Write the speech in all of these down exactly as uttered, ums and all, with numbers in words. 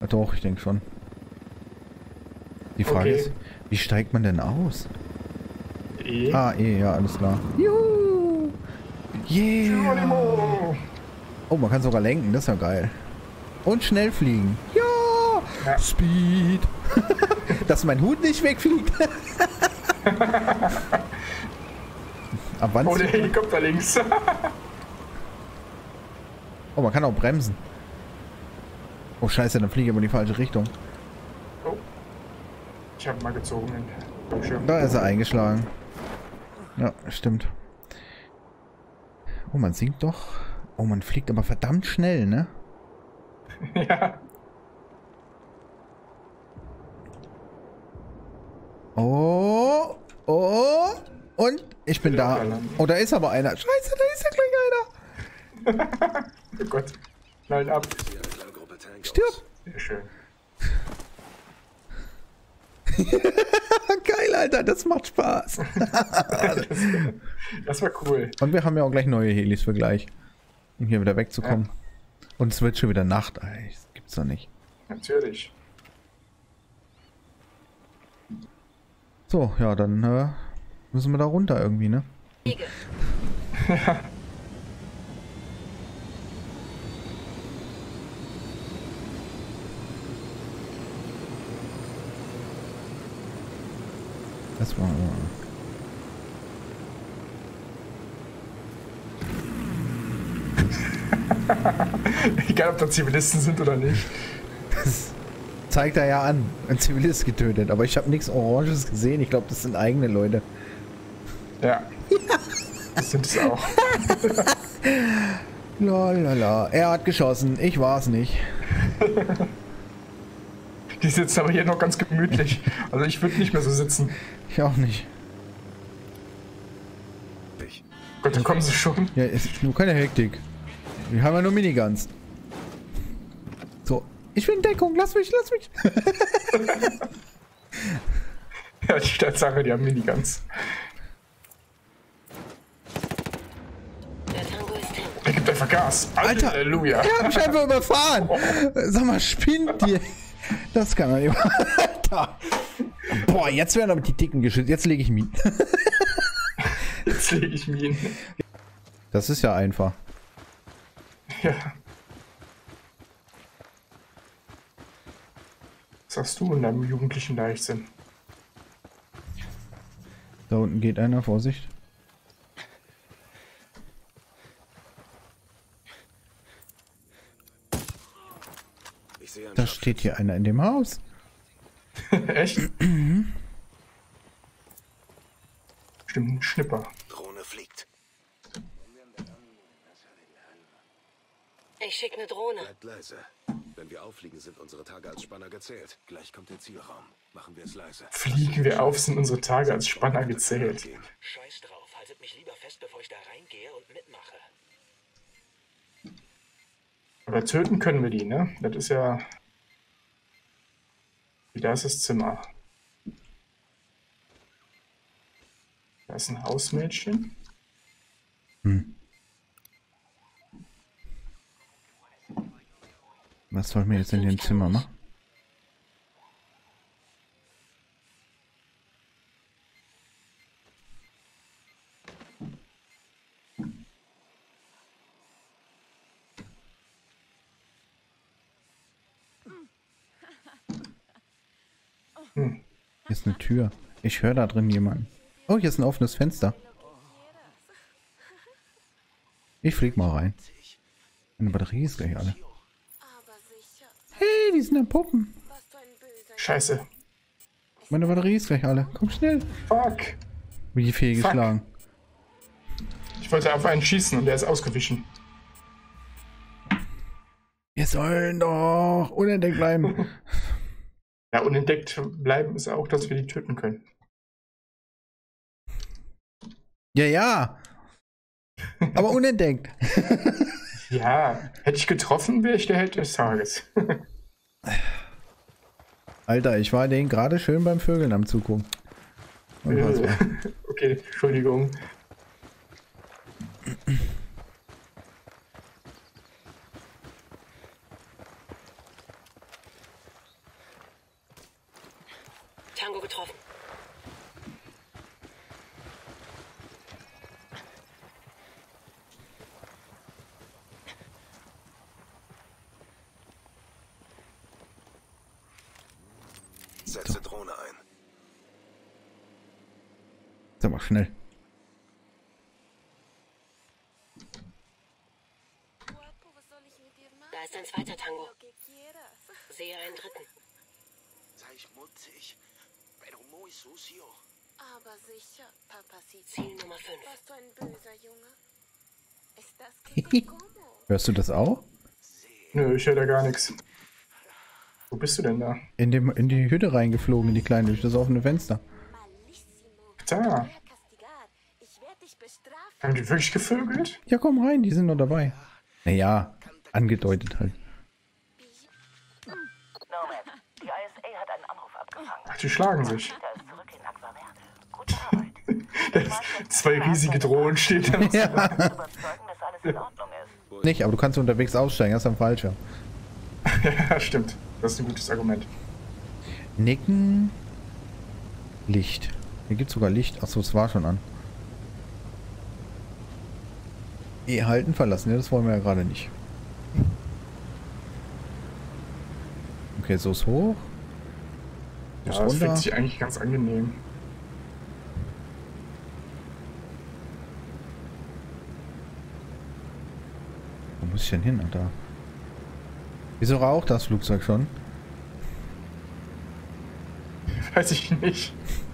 Ja, doch, ich denke schon. Die Frage Okay. ist, wie steigt man denn aus? E. Ah, eh, ja, alles klar. Juhu! Yeah! Geronimo! Oh, man kann sogar lenken, das ist ja geil. Und schnell fliegen. Ja! Ja. Speed! Dass mein Hut nicht wegfliegt. Ab wann? Oh, der Helikopter links. Oh, man kann auch bremsen. Oh, scheiße, dann fliege ich aber in die falsche Richtung. Oh. Ich habe mal gezogen. Schön. Da ist er eingeschlagen. Ja, stimmt. Oh, man sinkt doch. Oh, man fliegt aber verdammt schnell, ne? Ja. Oh, oh, und ich bin da. Oh, da ist aber einer. Scheiße, da ist ja gleich einer. Oh Gott. Knallt ab. Stirb. Sehr schön. Geil, Alter, das macht Spaß. Das, das war cool. Und wir haben ja auch gleich neue Helis für gleich. Um hier wieder wegzukommen. Ja. Und es wird schon wieder Nacht. Ey, das gibt's doch nicht. Natürlich. So, ja, dann äh, müssen wir da runter irgendwie, ne? Ja. Das war... Egal, ob da Zivilisten sind oder nicht. Das zeigt er ja an. Ein Zivilist getötet. Aber ich habe nichts Oranges gesehen. Ich glaube, das sind eigene Leute. Ja. Das sind es auch. Lalala. Er hat geschossen. Ich war's nicht. Die sitzen aber hier noch ganz gemütlich. Also ich würde nicht mehr so sitzen. Ich auch nicht. Gott, dann kommen sie schon. Ja, ist nur keine Hektik. Wir haben ja nur Miniguns. So. Ich will in Deckung. Lass mich, lass mich. Ja, die Tatsache, die haben Miniguns. Er gibt einfach Gas. Alter. Halleluja. Er hat mich einfach überfahren. Sag mal, spinnt dir. Das kann er nicht. Alter. Boah, jetzt werden aber die dicken Geschütze. Jetzt lege ich Minen. Jetzt lege ich Minen. Das ist ja einfach. Ja. Was hast du in deinem jugendlichen Leichtsinn? Da unten geht einer, Vorsicht. Da steht hier einer in dem Haus. Echt? Stimmt, ein Schnipper. Drohne fliegt. Ich schicke eine Drohne. Bleibt leise. Wenn wir auffliegen, sind unsere Tage als Spanner gezählt. Gleich kommt der Zielraum. Machen wir es leise. Fliegen wir auf, sind unsere Tage als Spanner gezählt. Scheiß drauf, haltet mich lieber fest, bevor ich da reingehe und mitmache. Aber töten können wir die, ne? Das ist ja... Da ist das Zimmer. Da ist ein Hausmädchen. Hm. Was sollen wir jetzt in dem Zimmer machen? Hm. Hier ist eine Tür. Ich höre da drin jemanden. Oh, hier ist ein offenes Fenster. Ich flieg mal rein. Meine Batterie ist gleich alle. Hey, die sind ja Puppen. Scheiße. Meine Batterie ist gleich alle. Komm schnell. Fuck. Wie die Fee Fuck. geschlagen. Ich wollte auf einen schießen und der ist ausgewichen. Wir sollen doch unentdeckt bleiben. Ja, unentdeckt bleiben ist auch, dass wir die töten können. Ja, ja. Aber unentdeckt. Ja, hätte ich getroffen, wäre ich der Held des Tages. Alter, ich war denen gerade schön beim Vögeln am Zugucken. Unfassbar. Okay, Entschuldigung. Tango getroffen. Setze Drohne ein. Sag mal schnell. Da ist ein zweiter Tango. Sehe einen dritten. Sei mutig, pero muy sucio. Aber sicher, Papacito. Ziel Nummer fünf. Warst du ein böser Junge? Ist das que como? Hörst du das auch? Nö, ich höre da gar nichts. Wo bist du denn da? In, dem, in die Hütte reingeflogen, in die kleine, durch das offene Fenster. Malissimo. Da. Castigar. Ich werde dich bestrafen. Haben die wirklich gevögelt? Ja, komm rein, die sind noch dabei. Naja, angedeutet halt. Nomad, die I S A hat einen Anruf abgefangen. Ach, die schlagen sich. Peter ist zurück in Aqua Verde. Gute Arbeit. Zwei riesige Drohnen stehen da. Ja. Überzeugen, dass alles in Ordnung ist. Nicht, aber du kannst unterwegs aussteigen, das ist am falscher. Ja, stimmt. Das ist ein gutes Argument. Nicken. Licht. Hier gibt es sogar Licht. Achso, es war schon an. E halten, verlassen. Ja, das wollen wir ja gerade nicht. Okay, so ist hoch. So ist Ja, das runter. fühlt sich eigentlich ganz angenehm. Wo muss ich denn hin, Alter? Wieso raucht das Flugzeug schon? Weiß ich nicht.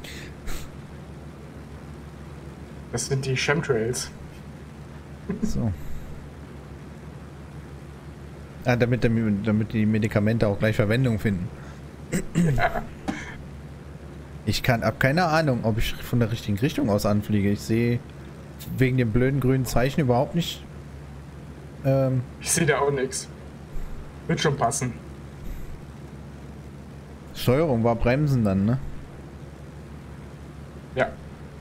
Das sind die Chemtrails. So. Ah, damit, damit die Medikamente auch gleich Verwendung finden. Ja. Ich kann, hab keine Ahnung, ob ich von der richtigen Richtung aus anfliege. Ich sehe wegen dem blöden grünen Zeichen überhaupt nicht. Ähm, Ich sehe da auch nichts. Wird schon passen. Steuerung war Bremsen dann, ne? Ja.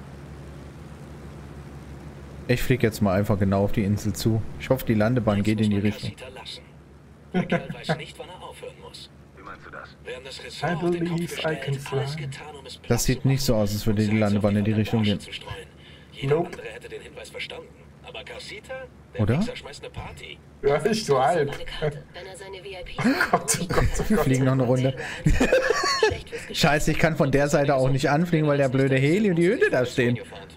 Ich fliege jetzt mal einfach genau auf die Insel zu. Ich hoffe, die Landebahn Eins geht muss in die man Richtung. Casita lassen. Der Kerl weiß nicht, wann er aufhören muss. Wie meinst du das? Wir haben das I Ressort auf den Kopf believe I gestellt, can fly. alles getan, um es platt Das sieht zu nicht so machen aus, als würde und die Salz Landebahn auf in die andere Richtung Barsche gehen. zu streuen. Jeder Nope. andere hätte den Hinweis verstanden. Aber Casita, der Oder? Wichser schmeißt eine Party. Ja, ich so halb. Meine Karte, wenn er seine V I P Gott, oh Gott, oh Gott. Fliegen noch eine Runde. Scheiße, ich kann von der Seite auch nicht anfliegen, weil der blöde Heli und die Hütte da stehen.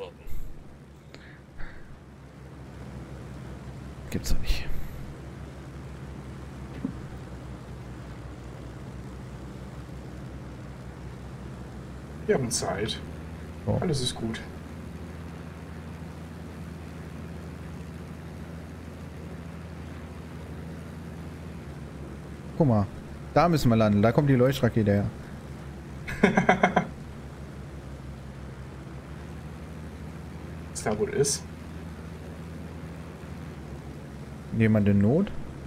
Gibt's doch nicht. Wir haben Zeit. Oh. Alles ist gut. Guck mal, da müssen wir landen. Da kommt die Leuchtrakete her. Was da wohl ist? Jemand in Not?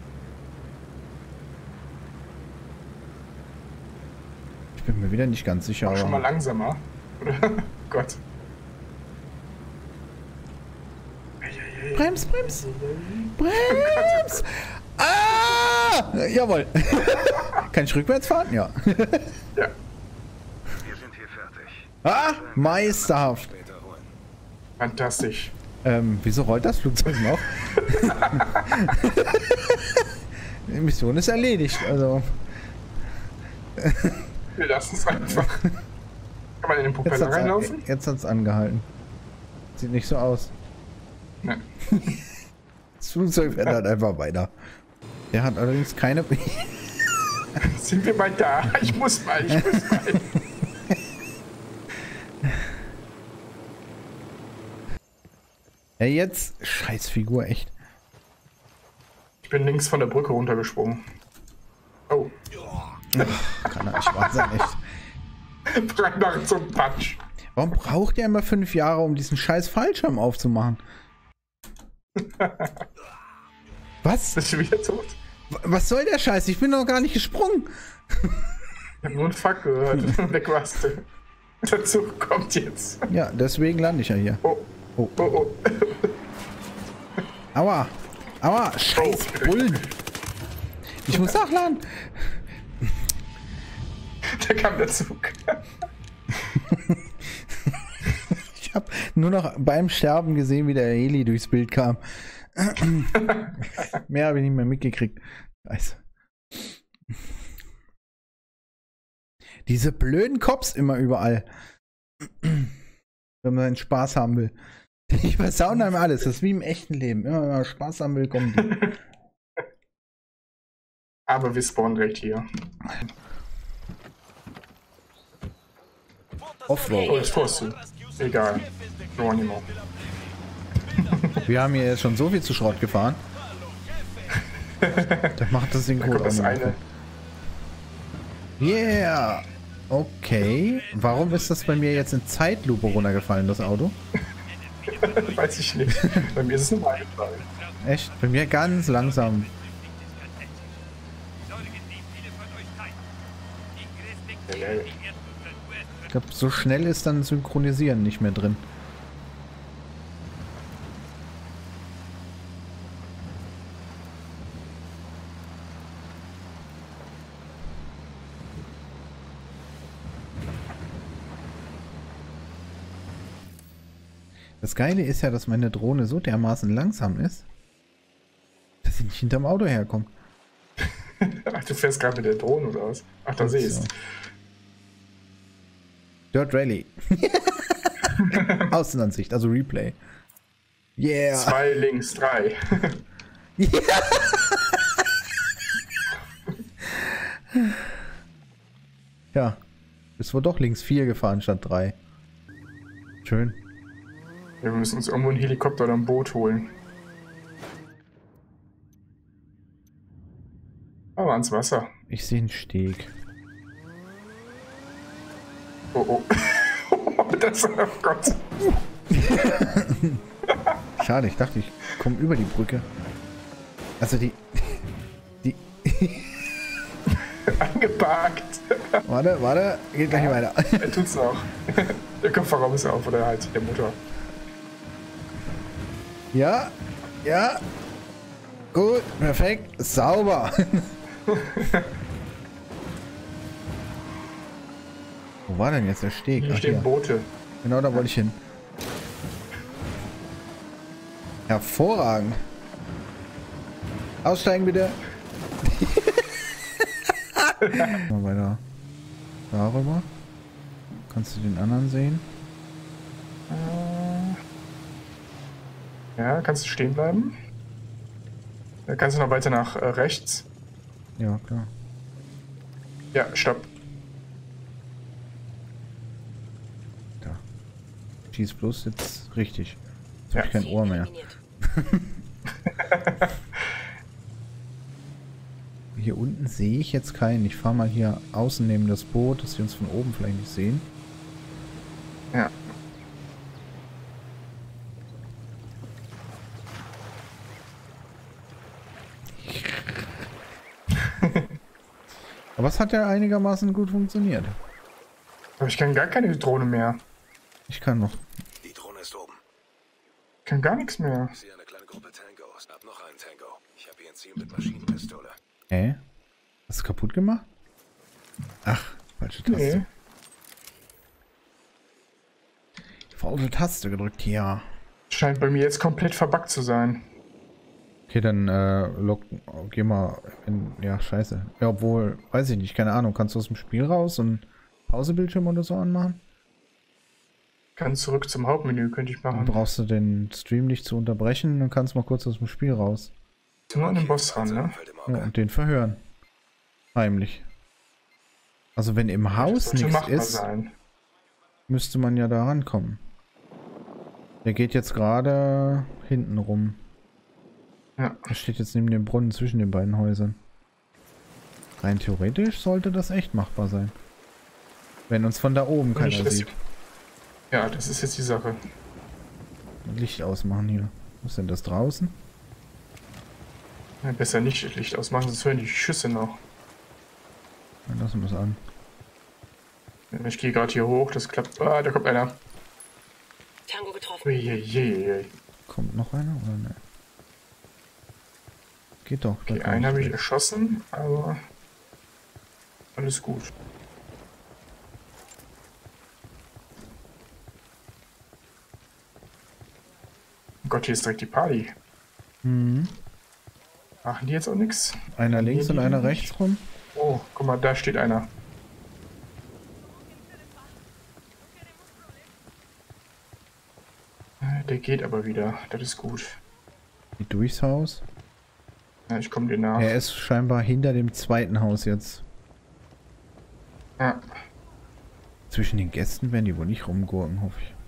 Ich bin mir wieder nicht ganz sicher. Auch schon mal Aber langsamer. Oder? Gott. Brems, Brems! Brems! Ah! Jawohl. Kann ich rückwärts fahren? Ja. Ja. Wir sind hier fertig. Ah! Meisterhaft. Später holen. Fantastisch. Ähm, wieso rollt das Flugzeug noch? Die Mission ist erledigt, also. Wir lassen es einfach. Kann man in den Jetzt Propeller hat's, reinlaufen? jetzt hat's angehalten. Sieht nicht so aus. Ne. Das Flugzeug fährt halt einfach weiter. Der hat allerdings keine. Sind wir mal da? Ich muss mal, ich muss mal. Ja, jetzt. Scheiß Figur, echt. Ich bin links von der Brücke runtergesprungen. Oh. Kann er nicht wahr sein, echt. Frei nach zum Patsch. Warum braucht er immer fünf Jahre, um diesen scheiß Fallschirm aufzumachen? Was? Bist du wieder tot? Was soll der Scheiß? Ich bin noch gar nicht gesprungen. Ich hab nur einen Fuck gehört. Weg warst du. Der Zug kommt jetzt. Ja, deswegen lande ich ja hier. Oh. Oh. Oh, oh. Aua. Aua. Scheiß Oh. Bullen. Ich muss nachladen. Da kam der Zug. nur noch beim Sterben gesehen, wie der Heli durchs Bild kam. Mehr habe ich nicht mehr mitgekriegt. Scheiße. Diese blöden Cops immer überall. Wenn man einen Spaß haben will. Die versauen einem alles. Das ist wie im echten Leben. Immer wenn man Spaß haben will, kommen die. Aber wir spawnen direkt hier. Offroad. Oh, das Tor ist zu. Egal. Geronimo. Wir haben hier jetzt schon so viel zu Schrott gefahren. Da macht das den Da Code kommt das auch eine. noch. Yeah. Okay. Warum ist das bei mir jetzt in Zeitlupe runtergefallen, das Auto? Weiß ich nicht. Bei mir ist es normal gefallen. Echt? Bei mir ganz langsam. Ich glaube, so schnell ist dann Synchronisieren nicht mehr drin. Das Geile ist ja, dass meine Drohne so dermaßen langsam ist, dass sie nicht hinterm Auto herkommt. Ach, du fährst gerade mit der Drohne oder was? Ach, da sehe ich es. Dirt Rally. Außenansicht, also Replay. Yeah. Zwei links, drei. Ja. Bist wohl doch links vier gefahren statt drei. Schön. Ja, wir müssen uns irgendwo einen Helikopter oder ein Boot holen. Aber ans Wasser. Ich sehe einen Steg. Oh, oh. Das, oh Gott. Schade, ich dachte, ich komme über die Brücke. Also die... Die... Angeparkt. Warte, warte, geht gleich weiter. Er tut's noch. Der Kofferraum ist auf, oder halt der Motor. Ja, ja. Gut, perfekt, sauber. Wo war denn jetzt der Steg? Hier Ach, stehen hier. Boote. Genau, da wollte ich hin. Hervorragend. Aussteigen bitte. Mal weiter. Darüber. Kannst du den anderen sehen? Ja, kannst du stehen bleiben? Da kannst du noch weiter nach äh, rechts. Ja, klar. Ja, stopp. Da. Schieß bloß jetzt richtig. Jetzt Ja. habe ich kein Ohr mehr. Hier unten sehe ich jetzt keinen. Ich fahre mal hier außen neben das Boot, dass wir uns von oben vielleicht nicht sehen. Ja. Aber es hat ja einigermaßen gut funktioniert. Aber ich kann gar keine Drohne mehr. Ich kann noch. Die Drohne ist oben. Ich kann gar nichts mehr. Ich sehe eine kleine Gruppe Tangos. Hab noch einen Tango. Ich habe hier ein Ziel mit Maschinenpistole. Hä? Hast du kaputt gemacht? Ach, falsche Taste. Nee. Falsche Taste gedrückt, ja. Scheint bei mir jetzt komplett verbuggt zu sein. Okay, dann äh, log, geh mal in, ja, scheiße. Ja, obwohl, weiß ich nicht, keine Ahnung. Kannst du aus dem Spiel raus und Pausebildschirm oder so anmachen? Kann zurück zum Hauptmenü, könnte ich Dann machen. brauchst du den Stream nicht zu unterbrechen, dann kannst du mal kurz aus dem Spiel raus. Sind wir an den Boss ran, ne? Ja, und den verhören. Heimlich. Also wenn im Haus Sollte nichts machbar ist, sein. müsste man ja da rankommen. Der geht jetzt gerade hinten rum. Ja. Er steht jetzt neben dem Brunnen zwischen den beiden Häusern. Rein theoretisch sollte das echt machbar sein. Wenn uns von da oben keiner Nicht, dass- sieht. Ja, das ist jetzt die Sache. Licht ausmachen hier. Was ist denn das draußen? Ja, besser nicht das Licht ausmachen, sonst hören die Schüsse noch. Dann lassen wir es an. Ich gehe gerade hier hoch, das klappt. Ah, da kommt einer. Tango getroffen. Uiuiui. Kommt noch einer oder ne? Geht doch. Okay, einen habe ich erschossen, aber alles gut. Gott, hier ist direkt die Party. Mhm. Machen die jetzt auch nichts? Einer links und einer rechts rum. Oh, guck mal, da steht einer. Äh, Der geht aber wieder. Das ist gut. Geht durchs Haus. Ja, ich komme dir nach. Er ist scheinbar hinter dem zweiten Haus jetzt. Ja. Zwischen den Gästen werden die wohl nicht rumgurken, hoffe ich.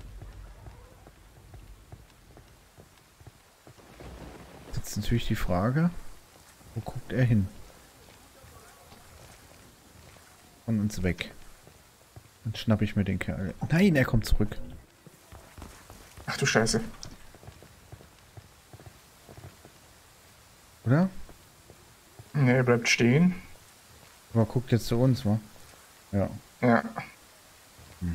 Jetzt natürlich die Frage, wo guckt er hin? Von uns weg. Dann schnapp ich mir den Kerl. Nein, er kommt zurück. Ach du Scheiße. Oder? Ne, er bleibt stehen. Aber guckt jetzt zu uns, wa? Ja. Ja. Hm.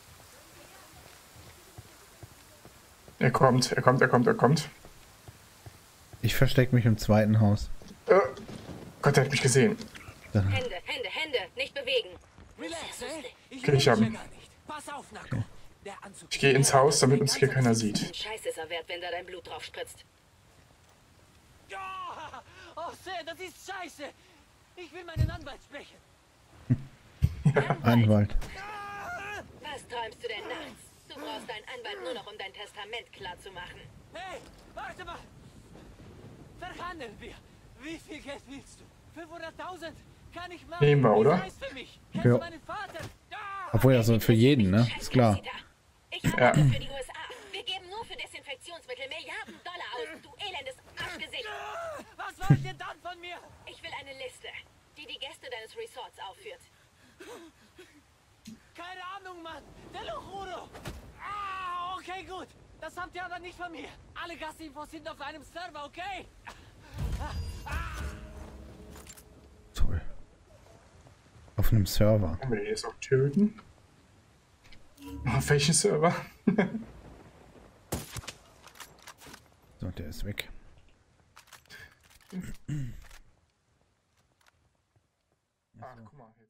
Er kommt, er kommt, er kommt, er kommt. Ich verstecke mich im zweiten Haus. Äh, Gott, er hat mich gesehen. Dann, Hände, Hände, Hände, nicht bewegen. Relax, ey. Ich Okay, ich hab ihn. gar nicht. Pass auf, Nako. Der Anzug. Ich gehe ins Haus, damit uns hier keiner sieht. Scheiß ist er wert, wenn da dein Blut drauf spritzt. Ja! Oh, Sir, das ist scheiße. Ich will meinen Anwalt sprechen. Anwalt. Was träumst du denn nachts? Du brauchst deinen Anwalt nur noch, um dein Testament klarzumachen. Hey, warte mal. Verhandeln wir. Wie viel Geld willst du? fünfhunderttausend? Kann ich machen. Nehmen wir, oder? Wie heißt für mich? Kennst Ja. du meinen Vater? Ah! Obwohl ja so für jeden, ne? Ist klar. Ich arbeite für die U S A. Wir geben nur für Desinfektionsmittel Milliarden Dollar aus, du elendes Arschgesicht. Was wollt ihr dann von mir? Ich will eine Liste, die die Gäste deines Resorts aufführt. Keine Ahnung, Mann. Der Luchuro. Ah, okay, gut. Das habt ihr aber nicht von mir. Alle Gastinfos sind auf einem Server, okay? Toll. Auf einem Server. Können wir den jetzt auch töten? Auf welchen Server? So, der ist weg. Ach, guck mal.